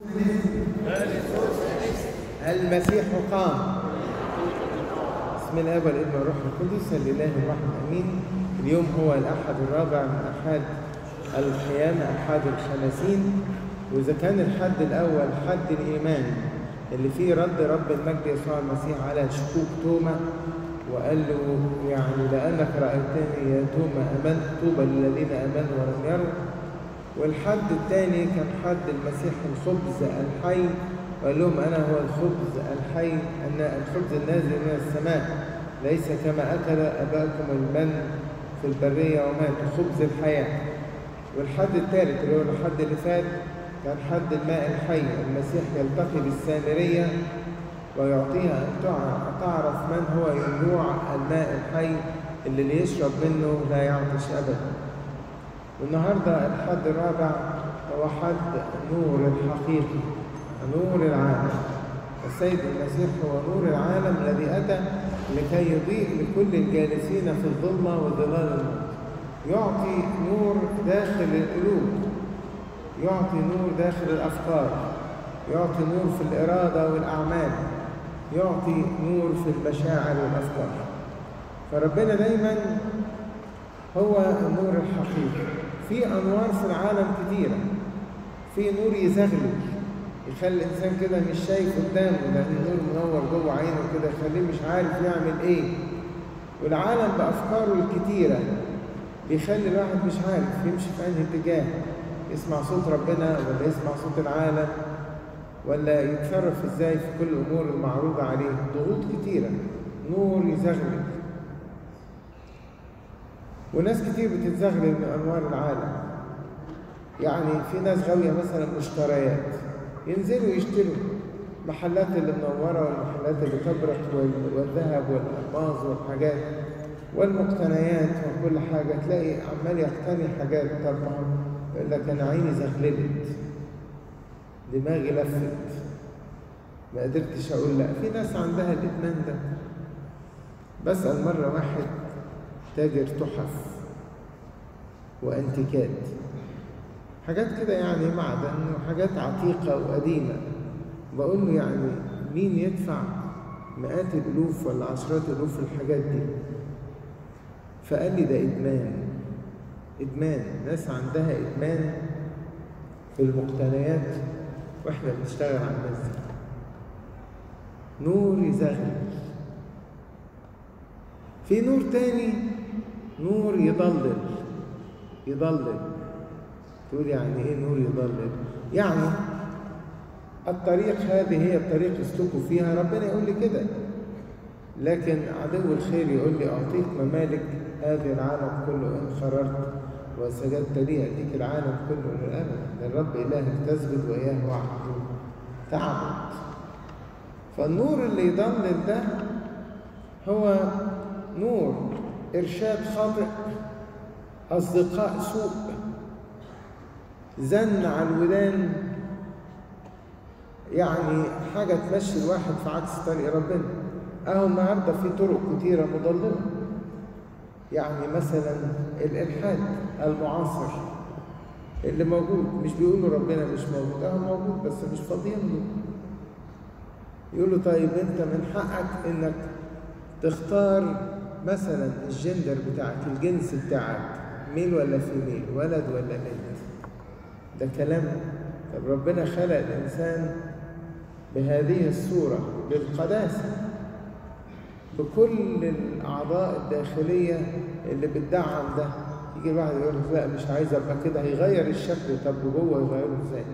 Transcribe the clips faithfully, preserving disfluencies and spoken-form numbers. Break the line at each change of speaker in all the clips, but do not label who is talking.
المسيح قام. بسم الله والابن والروح القدس الإله الواحد آمين. اليوم هو الأحد الرابع من أحد القيامة، أحد الخمسين. وإذا كان الحد الأول حد الإيمان اللي فيه رد رب المجد يسوع المسيح على شكوك توما، وقال له يعني لأنك رأيتني يا توما آمنت، طوبى للذين آمنوا ولم يروا. والحد الثاني كان حد المسيح الخبز الحي، وقال لهم أنا هو الخبز الحي، أن الخبز النازل من السماء ليس كما أكل أباكم المن في البرية وماتوا، خبز الحياة. والحد الثالث اللي هو الحد اللي فات كان حد الماء الحي، المسيح يلتقي بالسامرية ويعطيها أن تعرف من هو ينبوع الماء الحي اللي اللي يشرب منه لا يعطش أبدا. والنهاردة الحد الرابع هو حد نور الحقيقي، نور العالم. السيد المسيح هو نور العالم الذي أتى لكي يضيء لكل الجالسين في الظلمة وظلال الموت. يعطي نور داخل القلوب، يعطي نور داخل الأفكار، يعطي نور في الإرادة والأعمال، يعطي نور في المشاعر والأفكار. فربنا دايما هو النور الحقيقي. في أنوار في العالم كتيرة، في نور يزغلل يخلي الإنسان كده مش شايف قدامه، لأن النور منور جوه عينه كده يخليه مش عارف يعمل إيه. والعالم بأفكاره الكتيرة بيخلي الواحد مش عارف يمشي في أنهي اتجاه، يسمع صوت ربنا ولا يسمع صوت العالم، ولا يتصرف إزاي في كل الأمور المعروضة عليه. ضغوط كتيرة، نور يزغلل. وناس كتير بتتزغلل من أنوار العالم. يعني في ناس غاوية مثلا مشتريات، ينزلوا يشتروا محلات اللي منورة والمحلات اللي تبرق والذهب والألماظ والحاجات والمقتنيات وكل حاجة، تلاقي عمال يقتني حاجات. طبعا يقول لك أنا عيني زغللت، دماغي لفت، ما قدرتش أقول لا. في ناس عندها الإدمان ده. بسأل مرة واحد تاجر تحف وأنتيكات، حاجات كده يعني معدن وحاجات عتيقة وقديمة، بقول له يعني مين يدفع مئات الألوف ولا عشرات الألوف الحاجات دي؟ فقال لي ده إدمان. إدمان، ناس عندها إدمان في المقتنيات، وإحنا بنشتغل على الناس دي. نور يزغل. في نور تاني، نور يضلل. يضلل تقول يعني ايه نور يضلل؟ يعني الطريق هذه هي الطريق اسلكوا فيها، ربنا يقول لي كده. لكن عدو الخير يقول لي اعطيك ممالك هذه العالم كله ان خررت وسجدت لي، اديك العالم كله للابد. الرب الهك تسجد واياه وحده تعبد. فالنور اللي يضلل ده هو نور ارشاد خاطئ، اصدقاء سوء، زن على الودان، يعني حاجة تمشي الواحد في عكس طريق ربنا. اهو النهاردة في طرق كتيرة مضللة. يعني مثلا الإلحاد المعاصر اللي موجود، مش بيقولوا ربنا مش موجود، اهو موجود بس مش فاضيين له. يقولوا طيب انت من حقك انك تختار مثلا الجندر بتاعك، الجنس بتاعك، ميل ولا فيميل، ولد ولا بنت. ده كلام. طب ربنا خلق الإنسان بهذه الصورة، بالقداسة، بكل الأعضاء الداخلية اللي بتدعم ده. يجي الواحد يقول لك لا مش عايز أبقى كده، هيغير الشكل. طب وجوه يغيره إزاي؟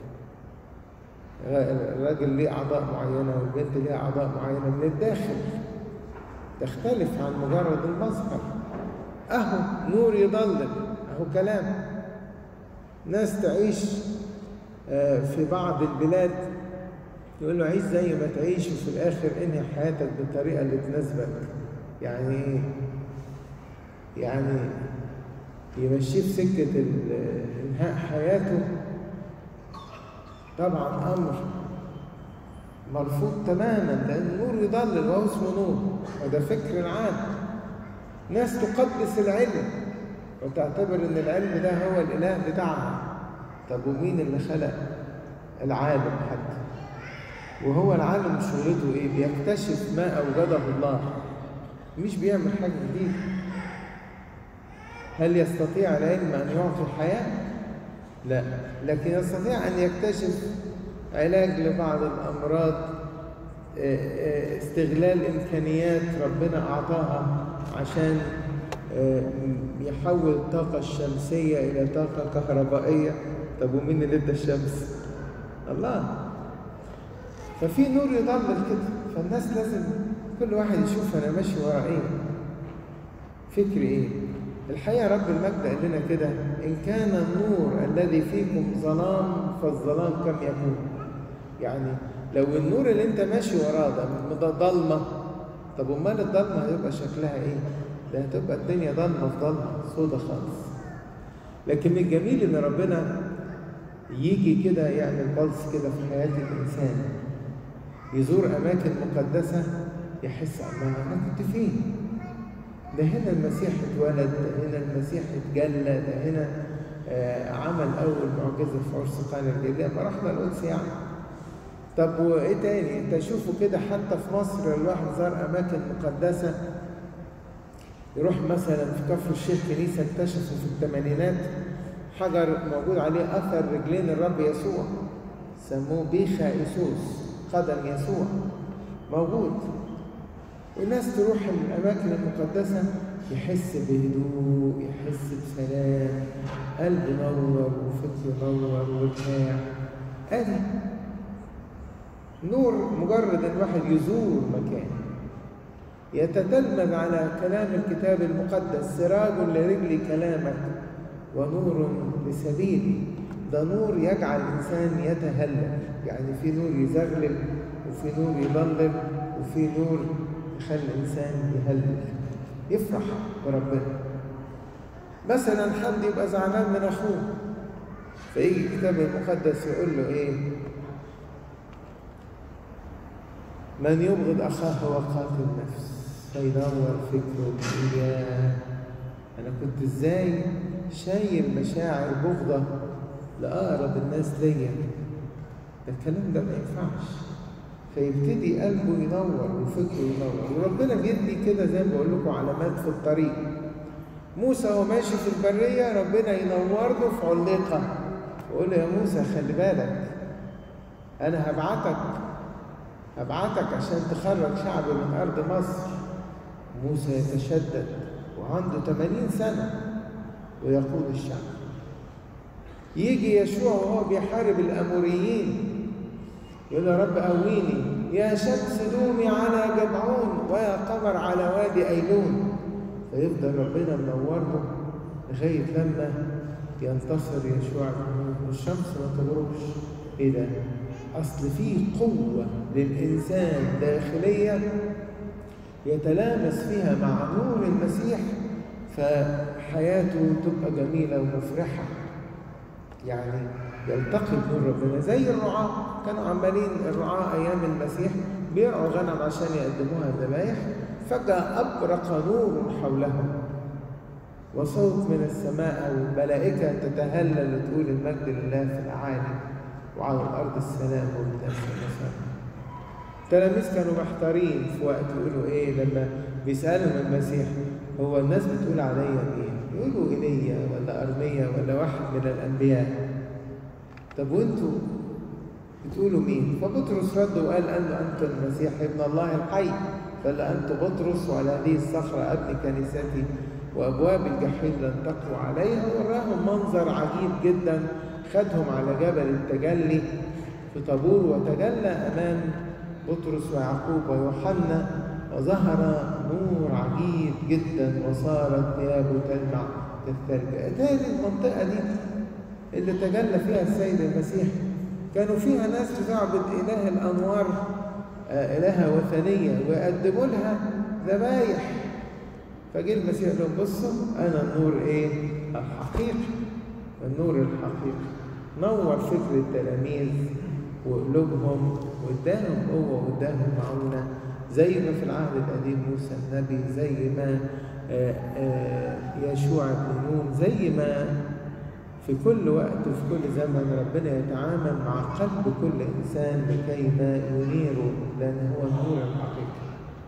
الراجل ليه أعضاء معينة والبنت ليها أعضاء معينة من الداخل، تختلف عن مجرد المظهر. أهو نور يضلل، أهو كلام. ناس تعيش في بعض البلاد يقول له عيش زي ما تعيش، وفي الآخر انهي حياتك بالطريقة اللي تناسبك. يعني ايه؟ يعني يمشيه في سكة انهاء حياته. طبعا أمر مرفوض تماما، لأن النور يضلل وهو اسمه نور، وده فكر العالم. ناس تقدس العلم وتعتبر ان العلم ده هو الإله بتاعها. طب ومين اللي خلق العالم حتى. وهو العالم شغلته ايه؟ بيكتشف ما اوجده الله، مش بيعمل حاجه جديده. هل يستطيع العلم ان يعطي الحياه؟ لا، لكن يستطيع ان يكتشف علاج لبعض الامراض، استغلال امكانيات ربنا اعطاها عشان يحول الطاقه الشمسيه الى طاقه كهربائيه. طب ومين اللي ادى الشمس؟ الله. ففي نور يضلل كده، فالناس لازم كل واحد يشوف انا ماشي ورا ايه، فكري ايه. الحقيقه رب المجد قال لنا كده: ان كان النور الذي فيكم ظلام فالظلام كم يكون. يعني لو النور اللي انت ماشي وراه ده ضلمه، طب امال الضلمه هيبقى شكلها ايه؟ ده هتبقى الدنيا ضلمه في ضلمه سودا خالص. لكن الجميل ان ربنا يجي كده يعمل بلس كده في حياه الانسان، يزور اماكن مقدسه، يحس الله انا كنت فين؟ ده هنا المسيح اتولد، ده هنا المسيح اتجلى، ده هنا آه عمل اول معجزه في عرس قانا الجليل لما رحنا القدس يعني. طب وايه تاني؟ انت شوفوا كده حتى في مصر الواحد زار اماكن مقدسه، يروح مثلا في كفر الشيخ كنيسه اكتشفوا في الثمانينات حجر موجود عليه اثر رجلين الرب يسوع، سموه بيخا إيسوس، قدم يسوع موجود. والناس تروح الاماكن المقدسه يحس بهدوء، يحس بسلام، قلب نور وفكر نور وارتاح. ادي نور، مجرد ان واحد يزور مكان يتتلمذ على كلام الكتاب المقدس، سراج لرجل كلامك ونور لسبيلي. ده نور يجعل الانسان يتهلل، يعني في نور يزغلل وفي نور يضلل وفي نور يخلي الانسان يهلل يفرح بربنا. مثلا حد يبقى زعلان من اخوه، فيجي الكتاب المقدس يقول له ايه؟ من يبغض اخاه هو قاتل نفس. فيدور فكره ويقول يا انا كنت ازاي شايل مشاعر بغضه لاقرب الناس ليا، ده الكلام ده ما ينفعش. فيبتدي قلبه ينور وفكره ينور. وربنا بيدي كده زي ما بقول لكم علامات في الطريق. موسى وهو ماشي في البريه ربنا ينور له في علقه، يقول له يا موسى خلي بالك انا هبعتك هبعتك عشان تخرج شعب من ارض مصر. موسى يتشدد وعنده ثمانين سنه ويقود الشعب. يجي يشوع وهو بيحارب الاموريين يقول يا رب قويني، يا شمس دومي على جبعون ويا قمر على وادي ايلون. فيفضل ربنا منور له لغايه لما ينتصر يشوع والشمس ما تغربش. ايه ده؟ اصل فيه قوه للانسان داخليه يتلامس فيها مع نور المسيح، فحياته تبقى جميله ومفرحه. يعني يلتقي بنور ربنا زي الرعاة. كانوا عمالين الرعاة ايام المسيح بيرعوا غنم عشان يقدموها ذبايح، فجأة أبرق نور حولهم وصوت من السماء والملائكة تتهلل وتقول المجد لله في الأعالي وعلى الأرض السلام والناس والنساء. التلاميذ كانوا محتارين في وقت يقولوا إيه لما بيسألهم المسيح هو الناس بتقول عليا إيه؟ يقولوا إيليا ولا أرميا ولا واحد من الأنبياء. طب وأنتوا بتقولوا مين؟ فبطرس رد وقال أنه أنت المسيح ابن الله الحي. قال أنت بطرس وعلى هذه الصخرة أبني كنيستي وأبواب الجحيم لن تقوى عليها. وراهم منظر عجيب جدا، خدهم على جبل التجلي في طابور وتجلى أمام بطرس ويعقوب ويوحنا وظهر نور عجيب جدا وصارت ثيابه تلمع كالثلج. أتاري المنطقة دي اللي تجلى فيها السيد المسيح كانوا فيها ناس بتعبد إله الأنوار، إلهة وثنية، ويقدموا لها ذبايح. فجه المسيح قال لهم بصوا أنا النور إيه؟ الحقيقي. النور الحقيقي نور فكر التلاميذ وقلوبهم واداهم قوة واداهم معونة، زي ما في العهد القديم موسى النبي، زي ما يشوع بن نون، زي ما في كل وقت وفي كل زمن ربنا يتعامل مع قلب كل إنسان لكي ما ينيره، لأن هو النور الحقيقي.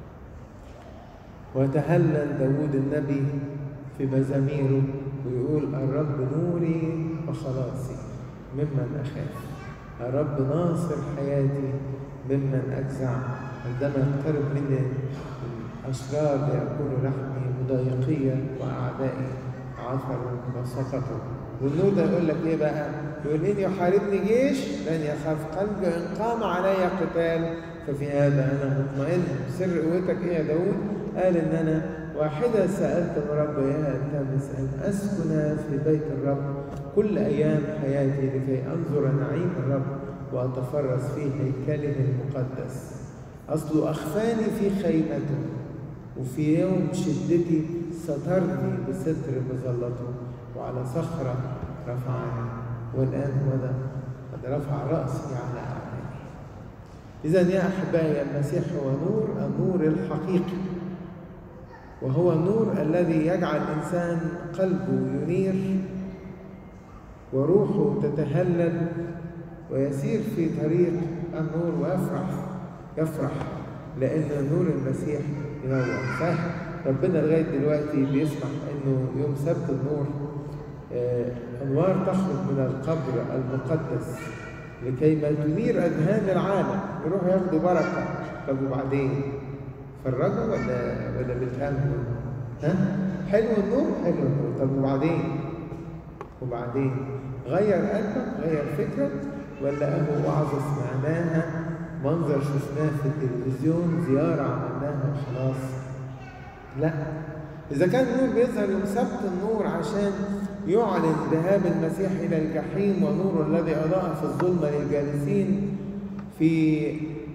وتهلل داود النبي في مزاميره ويقول: الرب نوري وخلاصي ممن أخاف، الرب ناصر حياتي ممن أجزع. عندما يقترب مني الأشرار ليأكلوا لحمي، مضايقية وأعدائي عثروا وسقطوا. والنور ده يقول لك إيه بقى؟ يقول: إن يحاربني جيش لن يخاف قلبي، إن قام علي قتال ففي هذا أنا مطمئن. سر قوتك إيه يا داود؟ قال: إن أنا واحدة سألت الرب يا التمس أن أسكن في بيت الرب كل أيام حياتي لكي أنظر نعيم الرب وأتفرس في هيكله المقدس. أصله أخفاني في خيمته، وفي يوم شدتي سترني بستر مظلته، وعلى صخرة رفعني، والآن ماذا؟ قد رفع رأسي على أعلاني. إذن يا أحبائي، المسيح هو نور، النور الحقيقي، وهو النور الذي يجعل الإنسان قلبه ينير وروحه تتهلل ويسير في طريق النور ويفرح يفرح لأن نور المسيح ينور. فربنا لغاية دلوقتي بيسمح إنه يوم سبت النور آه أنوار تخرج من القبر المقدس لكي ما تنير أذهان العالم، يروحوا ياخدوا بركة. طب وبعدين فرجوا ولا ولا بتهموا؟ ها؟ حلو النور، حلو النور. طب وبعدين؟ وبعدين غير قلبك، غير فكرك، ولا أهو وعظة سمعناها، منظر شفناه في التلفزيون، زيارة عملناها وخلاص؟ لا. إذا كان النور بيظهر يوم سبت النور عشان يعلن ذهاب المسيح إلى الجحيم، ونور الذي أضاء في الظلمة للجالسين في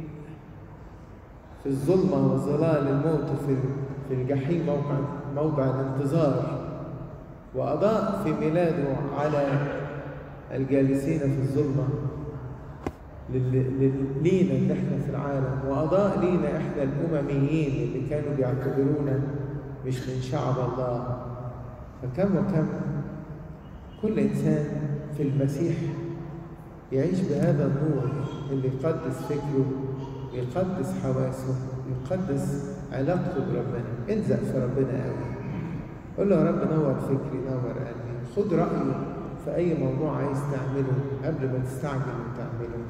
في الظلمة وظلال الموت في في الجحيم، موقع موضع الانتظار، وأضاء في ميلاده على الجالسين في الظلمة لينا اللي احنا في العالم، وأضاء لينا احنا الأمميين اللي كانوا بيعتبرونا مش من شعب الله. فكم وكم كل إنسان في المسيح يعيش بهذا النور اللي يقدس فكره، يقدس حواسه، يقدس علاقته بربنا. انزق في ربنا قوي، قول له: يا رب نور فكري، نور قلبي. خد رأيه في أي موضوع عايز تعمله قبل ما تستعجل وتعمله.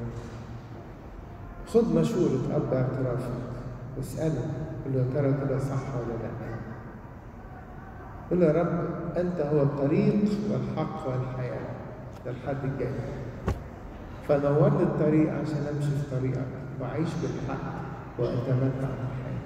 خد مشورة أب اعترافك واسأله، قل له: يا ترى كده صح ولا لا؟ قل له: يا رب أنت هو الطريق والحق والحياة، ده الحد الجاي، فنور لي الطريق عشان أمشي في طريقك وأعيش بالحق وأتمتع بالحياة.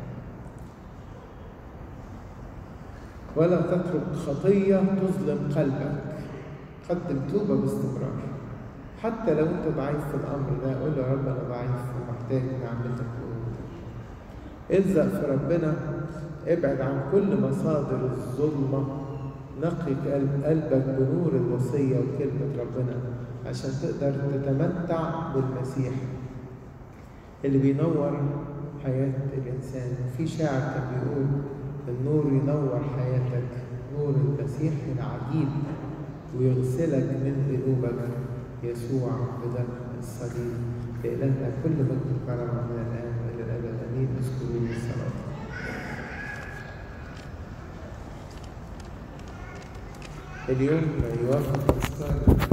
ولا تترك خطية تظلم قلبك، قدم توبة باستمرار. حتى لو أنت ضعيف في الأمر ده، قول له: يا رب أنا ضعيف ومحتاج نعمتك وقوتك. الزق في ربنا، ابعد عن كل مصادر الظلمة، نقي قلبك بنور الوصية وكلمة ربنا عشان تقدر تتمتع بالمسيح اللي بينور حياة الإنسان. وفي شاعر كان بيقول: النور ينور حياتك، نور المسيح العجيب، ويغسلك من ذنوبك يسوع بدم الصليب. لإلهنا كل مجد وكرم من الآن وإلى الأبد، آمين. اذكروا الصلاة. اليوم يوافق